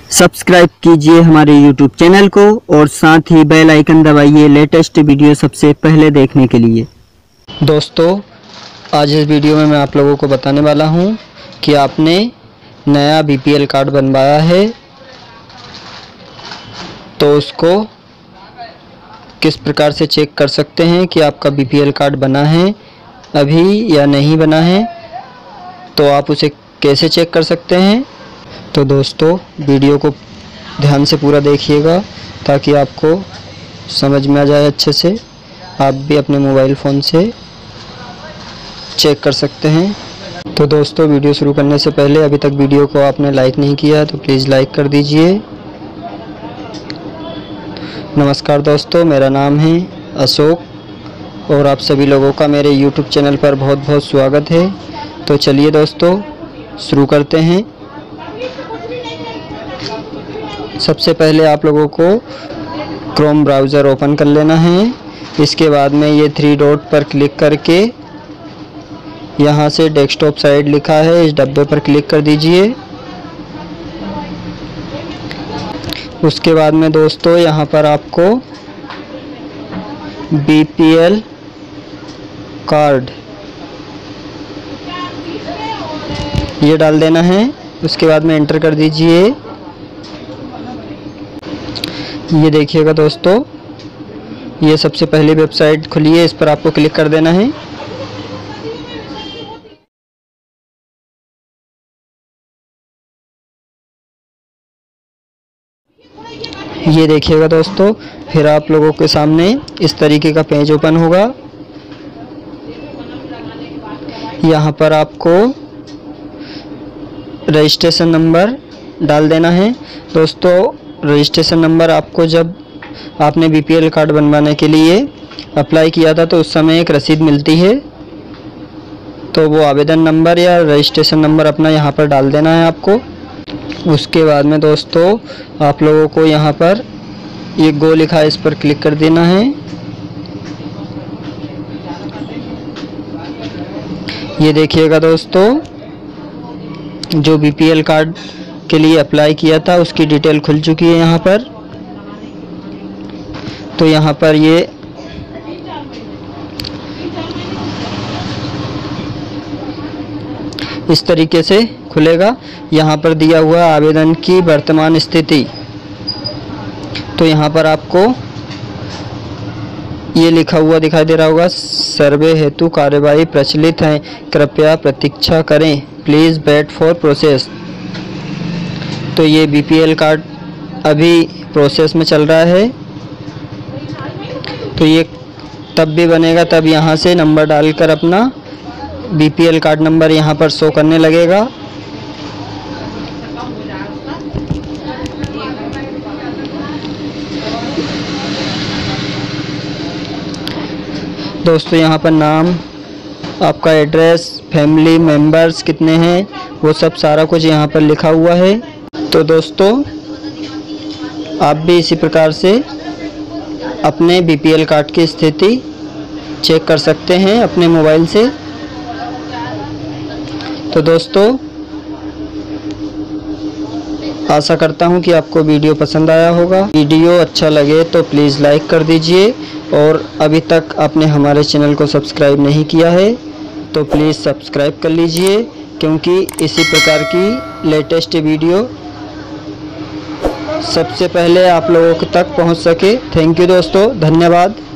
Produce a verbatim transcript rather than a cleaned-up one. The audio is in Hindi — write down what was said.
सब्सक्राइब कीजिए हमारे यूट्यूब चैनल को और साथ ही बेल आइकन दबाइए लेटेस्ट वीडियो सबसे पहले देखने के लिए। दोस्तों, आज इस वीडियो में मैं आप लोगों को बताने वाला हूं कि आपने नया बीपीएल कार्ड बनवाया है तो उसको किस प्रकार से चेक कर सकते हैं कि आपका बीपीएल कार्ड बना है अभी या नहीं बना है, तो आप उसे कैसे चेक कर सकते हैं। तो दोस्तों, वीडियो को ध्यान से पूरा देखिएगा ताकि आपको समझ में आ जाए अच्छे से, आप भी अपने मोबाइल फ़ोन से चेक कर सकते हैं। तो दोस्तों, वीडियो शुरू करने से पहले अभी तक वीडियो को आपने लाइक नहीं किया तो प्लीज़ लाइक कर दीजिए। नमस्कार दोस्तों, मेरा नाम है अशोक और आप सभी लोगों का मेरे यूट्यूब चैनल पर बहुत बहुत स्वागत है। तो चलिए दोस्तों, शुरू करते हैं। सबसे पहले आप लोगों को क्रोम ब्राउज़र ओपन कर लेना है। इसके बाद में ये थ्री डॉट पर क्लिक करके यहाँ से डेस्कटॉप साइड लिखा है, इस डब्बे पर क्लिक कर दीजिए। उसके बाद में दोस्तों यहाँ पर आपको बीपीएल कार्ड ये डाल देना है। उसके बाद में एंटर कर दीजिए। ये देखिएगा दोस्तों, ये सबसे पहली वेबसाइट खुली है, इस पर आपको क्लिक कर देना है। ये देखिएगा दोस्तों, फिर आप लोगों के सामने इस तरीके का पेज ओपन होगा। यहाँ पर आपको रजिस्ट्रेशन नंबर डाल देना है। दोस्तों, रजिस्ट्रेशन नंबर आपको जब आपने बीपीएल कार्ड बनवाने के लिए अप्लाई किया था तो उस समय एक रसीद मिलती है, तो वो आवेदन नंबर या रजिस्ट्रेशन नंबर अपना यहाँ पर डाल देना है आपको। उसके बाद में दोस्तों आप लोगों को यहाँ पर ये गो लिखा है, इस पर क्लिक कर देना है। ये देखिएगा दोस्तों, जो बीपीएल कार्ड के लिए अप्लाई किया था उसकी डिटेल खुल चुकी है यहाँ पर। तो यहाँ पर ये इस तरीके से खुलेगा। यहाँ पर दिया हुआ आवेदन की वर्तमान स्थिति, तो यहाँ पर आपको ये लिखा हुआ दिखाई दे रहा होगा, सर्वे हेतु कार्यवाही प्रचलित है, कृपया प्रतीक्षा करें, प्लीज़ वेट फॉर प्रोसेस। तो ये बीपीएल कार्ड अभी प्रोसेस में चल रहा है, तो ये तब भी बनेगा तब यहाँ से नंबर डालकर अपना बीपीएल कार्ड नंबर यहाँ पर शो करने लगेगा। दोस्तों, यहाँ पर नाम, आपका एड्रेस, फैमिली मेंबर्स कितने हैं, वो सब सारा कुछ यहाँ पर लिखा हुआ है। तो दोस्तों, आप भी इसी प्रकार से अपने बीपीएल कार्ड की स्थिति चेक कर सकते हैं अपने मोबाइल से। तो दोस्तों, आशा करता हूं कि आपको वीडियो पसंद आया होगा। वीडियो अच्छा लगे तो प्लीज़ लाइक कर दीजिए और अभी तक आपने हमारे चैनल को सब्सक्राइब नहीं किया है तो प्लीज़ सब्सक्राइब कर लीजिए, क्योंकि इसी प्रकार की लेटेस्ट वीडियो सबसे पहले आप लोगों तक पहुंच सके। थैंक यू दोस्तों, धन्यवाद।